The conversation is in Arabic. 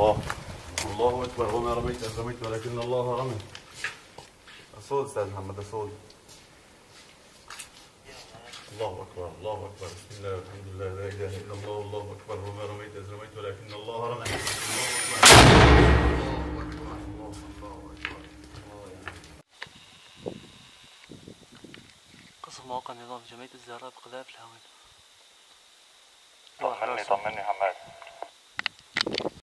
الله. الله اكبر. وما رميت اذ رميت ولكن الله رمى. الصوت استاذ محمد، الصوت. الله اكبر الله اكبر. بسم الله والحمد لله لا اله الا الله. الله اكبر. وما رميت اذ رميت ولكن الله رمى. الله اكبر الله اكبر الله اكبر. قسم مواقع نظام جمعية الزهراء بقذائف الهوية. طمني حماد.